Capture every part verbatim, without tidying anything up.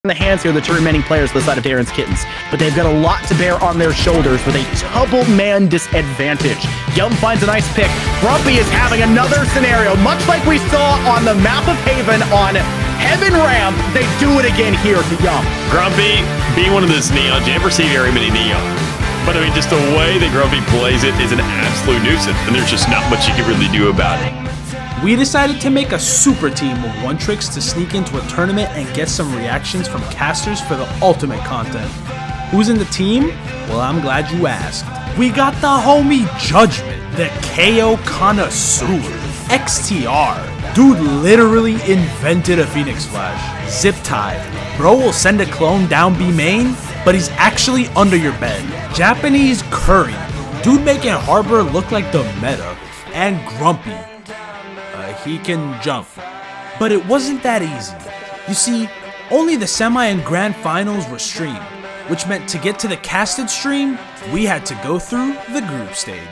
in the hands here, the two remaining players on the side of Darren's Kittens, but they've got a lot to bear on their shoulders with a double man disadvantage. Yum finds a nice pick. Grumpy is having another scenario, much like we saw on the map of Haven on Heaven Ramp. They do it again here to Yum. Grumpy, being one of those neons, you never see very many neon. But I mean, just the way that Grumpy plays it is an absolute nuisance, and there's just not much you can really do about it. We decided to make a super team of one tricks to sneak into a tournament and get some reactions from casters for the ultimate content. Who's in the team? Well, I'm glad you asked. We got the homie Judgment, the K O connoisseur, X T R. Dude literally invented a Phoenix Flash. Zip tie. Bro will send a clone down B main, but he's actually under your bed. Japanese Curry. Dude making Harbor look like the meta. And Grumpy. He can jump. But it wasn't that easy. You see, only the semi and grand finals were streamed, which meant to get to the casted stream, we had to go through the group stage.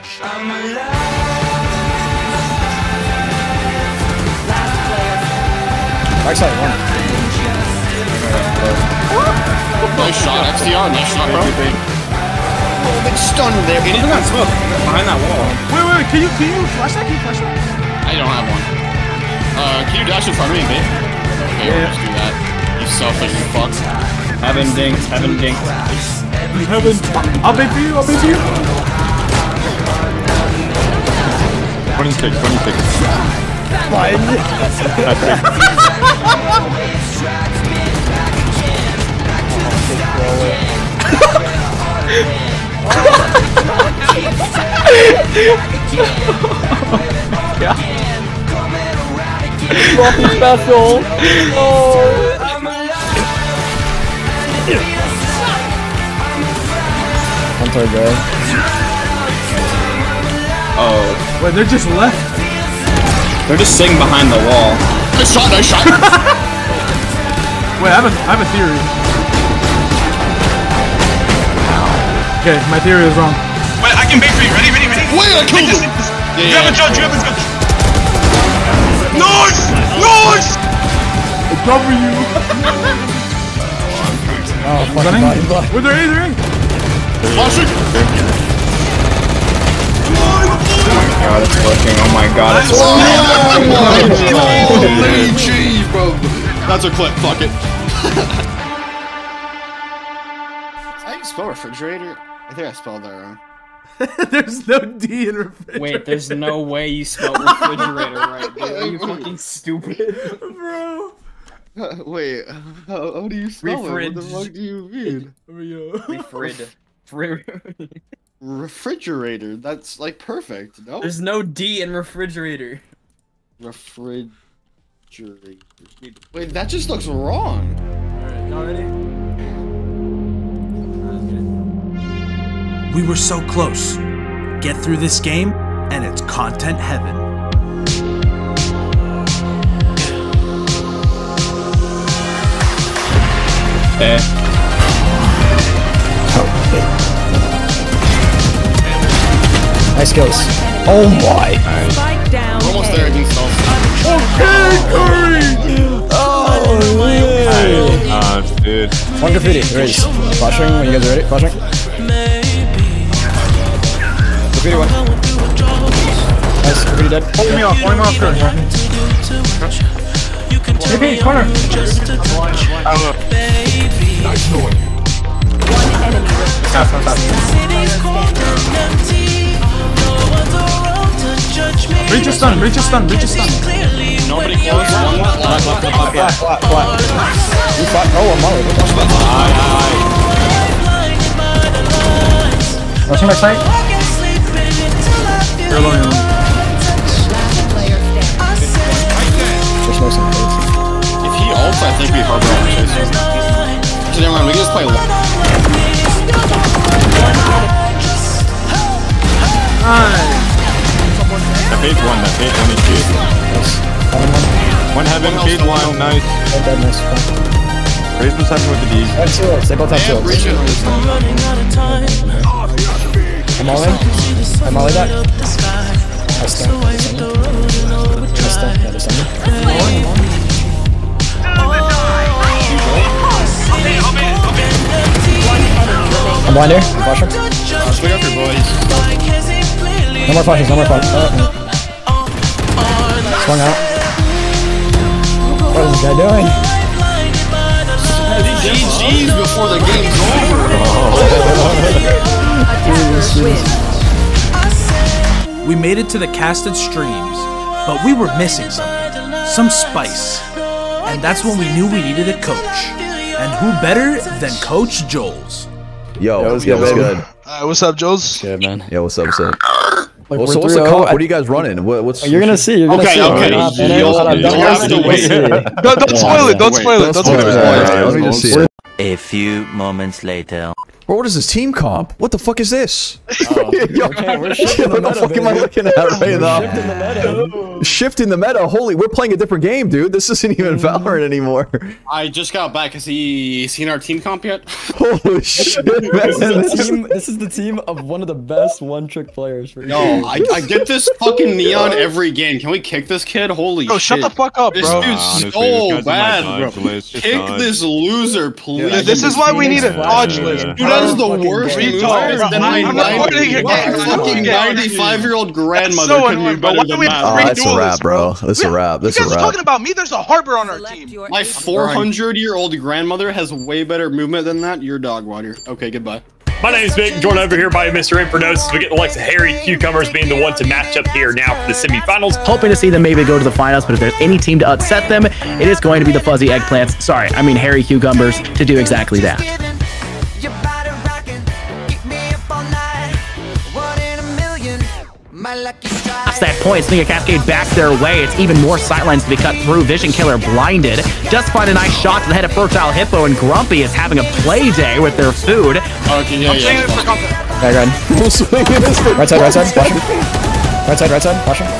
Backside one. Nice shot, X T R, nice shot, bro. Oh, big stun there. He didn't smoke behind that wall. Wait, wait, can you, can you flash that? Can you flash that? I don't have one. Uh, can you dash in front of me, mate? Okay, yeah. We'll just do that. You selfish fuck. Heaven dinks, heaven dinks. Heaven. I'll bait for you, I'll bait for you. twenty-six, twenty-six. Fine. Yeah. Rocky special. Oh. I'm sorry, bro. Oh. Wait, they're just left. They're just sitting behind the wall. Nice shot, nice shot. Wait, I have a, I have a theory. Okay, my theory is wrong. Wait, I can bait for you. Ready, ready, ready? Wait, I killed him. Yeah, you have a judge, you have a judge. Nice! Nice! I cover you. Oh, fuck. Running? Where they're in, they're in. Flashing. Oh my god, it's working. Oh my god, it's working. Holy G, bro. That's a clip, fuck it. How do you spell refrigerator? I think I spelled that wrong. There's no D in refrigerator. Wait, there's no way you spelled refrigerator right, dude. Are you fucking stupid? Bro. Uh, wait, how, how do you spell Refrig. it? What the fuck do you mean? Refrid. Fri- Refrigerator, that's like perfect, no? There's no D in refrigerator. Refrigerator. Wait, that just looks wrong. Alright, y'all ready? We were so close. Get through this game, and it's content heaven. Eh. Nice kills. Oh my. We're almost there against us. Okay, Curry! Oh, man. Ah, dude. One graffiti, raise. Flashing, when you guys are ready. Flashing. Graffiti one. Nice, graffiti dead. Hold me off, hold me off, Curry. Maybe, corner. Nice going. One enemy. Half, half, half. Reach a stun, reach a stun, reach a stun. Nobody close. One left, left, left, left, Flat, flat, flat. You flat. Oh, I'm molly. Aye, aye. Rushing my sight. You're alone, you're alone. Just no some face. If he ults, I think we harbor on chase. So never mind, we can just play. Nice. That paid one, that paid one is good. One heaven, paid one, nice. Oh, dead, nice. Raise was having with the D. I have two ults. They both have two Yeah, breach ults. it. I'm all in. I'm all in back. I stun. I stun. Yeah, descending. blind here. Flash him. Uh, swing up your boys. No more flashes, no more flashes. Uh, swung out. What is this guy doing? G G's before the game's over. We made it to the casted streams, but we were missing something. Some spice. And that's when we knew we needed a coach. And who better than Coach Joel's? Yo, Yo, what's yo, good, what's baby? good? Uh, what's up, Joes? Good, man. Yo, what's up, what's up? Like, Well, we're so what's the three oh. comp? What are you guys running? What, what's Oh, you're gonna see. You're gonna Okay, see. okay. Hold on, Yo, hold on, you don't have worry, to you'll wait. see. Don't, don't spoil it. Don't spoil it. Don't spoil it. Alright, let me just see it. A few moments later. Bro, what is this team comp? What the fuck is this? Oh, Yo, okay, we're shifting the what the meta, fuck am I baby. looking at right now? Shifting the meta. Shifting the meta. Holy, we're playing a different game, dude. This isn't even Valorant anymore. I just got back. Has he seen our team comp yet? Holy shit, man. This is the team. This is the team of one of the best one-trick players. For No, I, I get this fucking Neon every game. Can we kick this kid? Holy Bro, shit. shut the fuck up, This bro. dude's honestly, so this guy's in my bad, dodge bro. list, just Kick dodge. this loser, please. Dude, this is why we need a dodge list. Dude, that is the worst game. move Retard. that my I'm recording your game. fucking ninety-five-year-old grandmother so could be annoying, bro. better Why than do we have Oh, three that. that's a duelists, wrap, bro. That's a wrap. That's You a guys are wrap. talking about me. There's a harbor on our team. My four hundred-year-old grandmother has way better movement than that. You're dog water. Okay, goodbye. My name's Vic, joined over here by Mister Infernosis. We get the likes of Harry Cucumbers being the one to match up here now for the semifinals. Hoping to see them maybe go to the finals, but if there's any team to upset them, it is going to be the Fuzzy Eggplants. Sorry, I mean Harry Cucumbers to do exactly that. That's that point, sending a cascade back their way. It's even more sightlines to be cut through. Vision Killer blinded. Just find a nice shot to the head of Fertile Hippo, and Grumpy is having a play day with their food. Okay, yeah, I'm saying yeah. it for content. Okay, go ahead. Right side, right side. Flash him. Right side, right side. Flash him.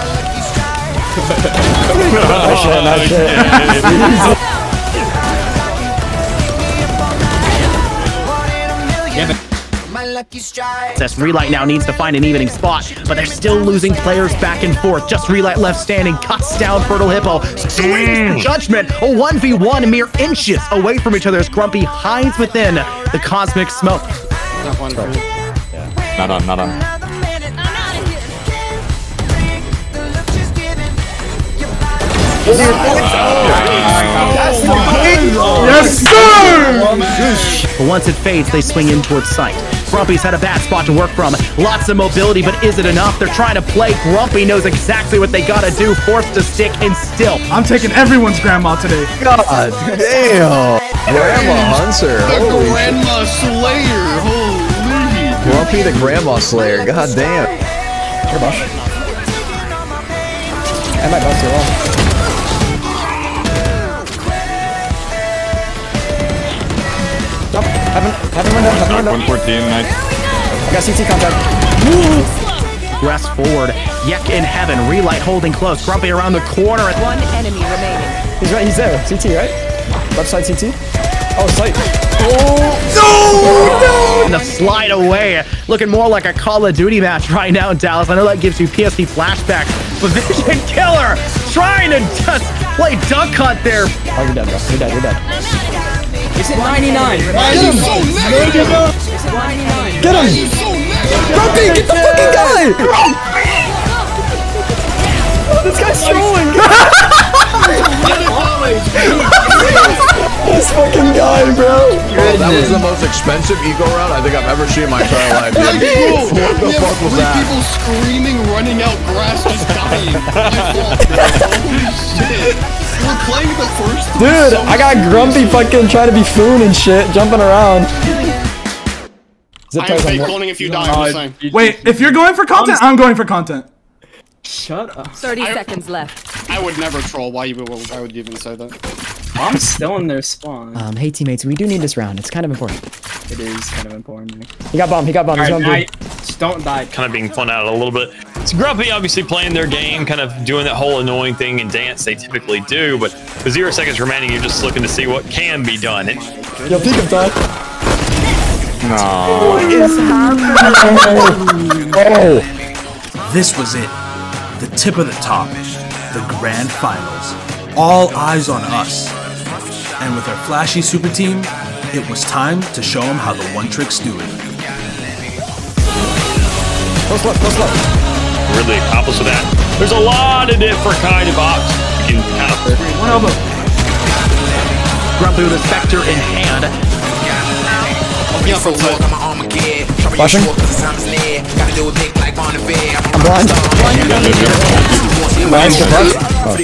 Nice shit, nice shit. Says Relight now needs to find an evening spot, but they're still losing players back and forth. Just Relight left standing, cuts down Fertile Hippo, swings the Judgment. A one v one, mere inches away from each other as Grumpy hides within the cosmic smoke. Not on, not on. Yes, sir! But once it fades, they swing in towards sight. Grumpy's had a bad spot to work from. Lots of mobility, but is it enough? They're trying to play. Grumpy knows exactly what they gotta do. Forced to stick and still. I'm taking everyone's grandma today. God damn. Grandma Hunter. The Holy shit. Grandma Slayer. Holy. Grumpy the Grandma Slayer. God damn. Sure, Bosh. I might bounce it well. Nope. Haven't, haven't run down, haven't run down. one fourteen, nice. I got C T contact. Press forward. Yek in heaven. Relight holding close. Grumpy around the corner. One enemy remaining. He's right, he's there. C T, right? Left side C T. Oh, sight. Oh! And the slide away. Looking more like a Call of Duty match right now, Dallas. I know that gives you P S P flashbacks. But Vision Killer trying to just play duck hunt there. Oh, you're dead, bro. You're dead, you're dead. It's at ninety-nine. Why are you so negative? It's at ninety-nine. Get him! Grumpy, get the fucking guy! This guy's trolling! This fucking guy, bro! Bro, that was the most expensive eco round I think I've ever seen in my entire life, dude. Bro, What the we have fuck was three that? people screaming, running out grass, just dying. Holy shit. We're playing the first three Dude, so I got Grumpy fucking trying to be foon and shit, jumping around. Zip I'm ties on fake what? cloning if you die, I'm just saying. Wait, if you're going for content, I'm going for content. Shut up. thirty I- seconds left. I would never troll. Why you? Why would you even say that? I'm still in their spawn. Um, hey teammates, we do need this round. It's kind of important. It is kind of important. He got bombed, he got bombed, he's Alright, going I, blue. just don't die. Kind of being fun out a little bit. It's Grumpy obviously playing their game, kind of doing that whole annoying thing and dance they typically do, but with zero seconds remaining, you're just looking to see what can be done. And Yo, peek him, Todd. No. Oh! This was it. The tip of the top. The grand finals. All eyes on us. And with our flashy super team, it was time to show him how the one tricks do it. Close left, close left. Really accomplished with that. There's a lot of different kind of options you can kind of. One elbow. Grumpy with a Spectre in hand. Flashing. I'm blind. Nice, good luck. Oh.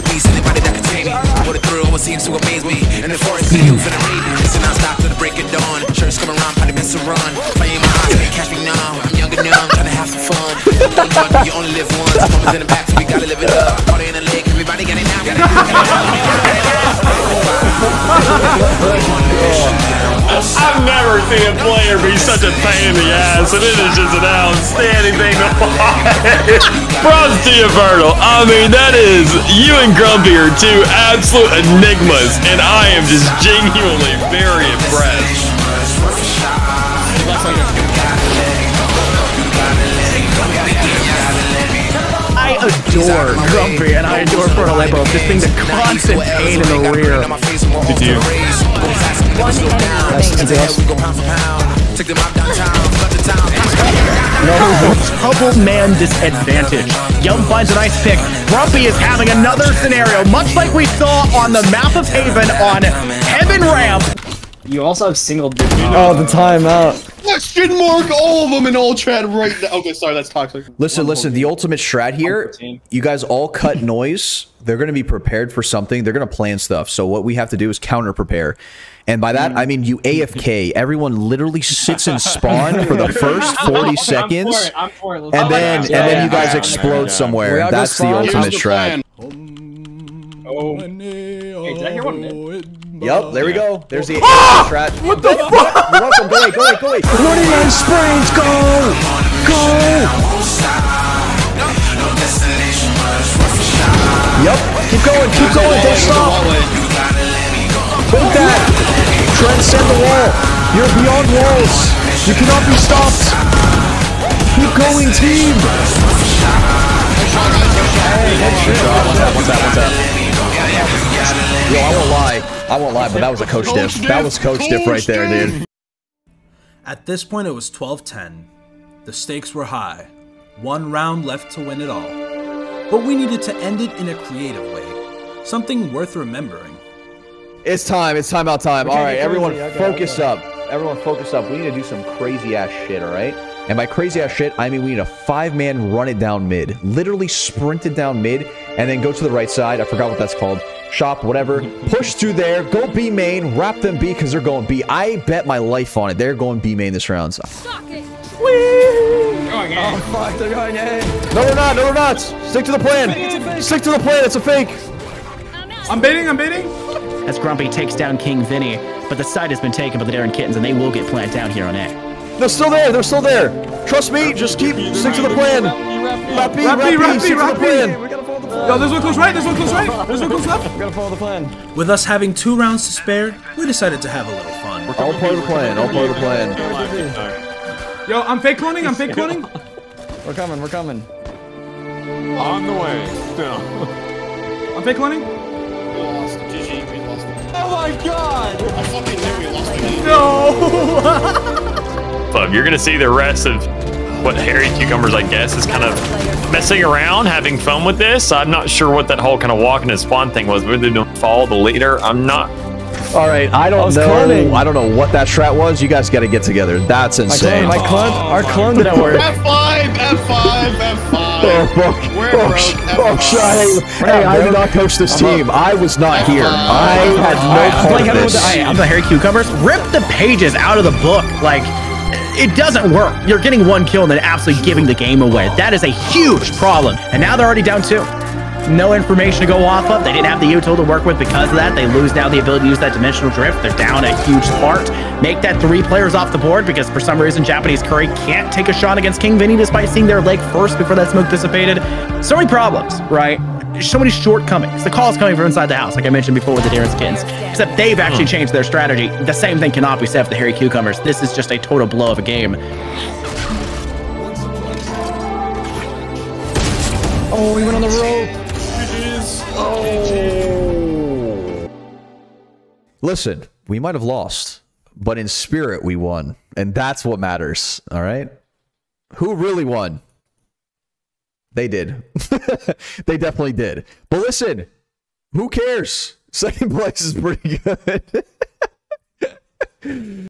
I've never seen a player be such a pain in the ass, and it is just an outstanding thing to watch. Props to you, Virgil. I mean, that is, you and Grumpy are two absolute enigmas, and I am just genuinely very impressed. I adore Grumpy and I adore Fertile Ebo. Just being the constant pain in the rear. Did you? No, double man disadvantage. Yum finds a nice pick. Grumpy is having another scenario, much like we saw on the map of Haven on Heaven Ramp. You also have single digit. Oh, the timeout. Question mark all of them in all trad right now. Okay, sorry, that's toxic. Listen, listen, the ultimate strat here, you guys all cut noise. They're going to be prepared for something. They're going to plan stuff. So what we have to do is counter prepare. And by that, I mean you A F K. Everyone literally sits in spawn for the first forty seconds. I'm for it. I'm for it. And then, and then you guys explode somewhere. That's the ultimate strat. Oh. Hey, did I hear one minute? Yup, there we go. There's the ah! strat. What the fuck? You're welcome. Go away, go away, go away. forty-nine sprays, go! Go! Yup, keep going, keep going, don't stop. Take that. Transcend the wall. You're beyond walls. You cannot be stopped. Keep going, team. What's that, what's that, what's that? Yo, I won't lie. I won't lie, but that was a coach diff. That was coach diff right there, dude. At this point, it was twelve ten. The stakes were high. One round left to win it all. But we needed to end it in a creative way. Something worth remembering. It's time. It's timeout time. All right, everyone focus up. Everyone focus up. We need to do some crazy ass shit, all right? And by crazy ass shit, I mean we need a five-man run it down mid. Literally sprint it down mid and then go to the right side. I forgot what that's called. Shop, whatever. Push through there. Go B main. Wrap them B because they're going B. I bet my life on it. They're going B main this round. So. Oh, fuck, they're going A. No, we're not. No, we're not. Stick to the plan. Stick to the plan. It's a fake. I'm baiting. I'm baiting. As Grumpy takes down King Vinny, but the side has been taken by the Darren Kittens, and they will get planted down here on A. They're still there. They're still there. Trust me. Just keep stick to the plan. Rap B, rap B, stick to the plan. We gotta follow the plan. Yo, there's one close right. There's one close right. There's one close left. We gotta follow the plan. With us having two rounds to spare, we decided to have a little fun. All part of the plan. All part of the plan. Yo, I'm fake cloning. I'm fake cloning. We're coming. We're coming. On the way. Still. I'm fake cloning. We lost. G G. We lost. Oh my god! I fucking knew we lost the game. No. Club, you're gonna see the rest of what Harry Cucumbers, I guess, is kind of messing around, having fun with this. I'm not sure what that whole kind of walk in his spawn thing was. Whether they don't follow the leader, I'm not. All right, I don't I know. Cloning. I don't know what that strat was. You guys got to get together. That's insane. My clone, my clone oh, our clone didn't work. F five, F five, F five. Oh, fuck. We're oh, broke. Oh, oh, hey, hey I did not coach this I'm team. Up. I was not here. I had no part of this. I'm the Harry Cucumbers. Rip the pages out of the book. Like, it doesn't work. You're getting one kill and then absolutely giving the game away. That is a huge problem. And now they're already down two. No information to go off of. They didn't have the util to work with because of that. They lose now the ability to use that dimensional drift. They're down a huge part. Make that three players off the board because for some reason Japanese Curry can't take a shot against King Vinny despite seeing their leg first before that smoke dissipated. So many problems, right? So many shortcomings. The call is coming from inside the house, like I mentioned before with the Darren Kittens. Except they've actually changed their strategy. The same thing cannot be said for the Harry Cucumbers. This is just a total blow of a game. Oh, we went on the rope. Oh. Listen, we might have lost, but in spirit we won, and that's what matters. All right, who really won? They did. They definitely did. But listen, who cares? Second place is pretty good.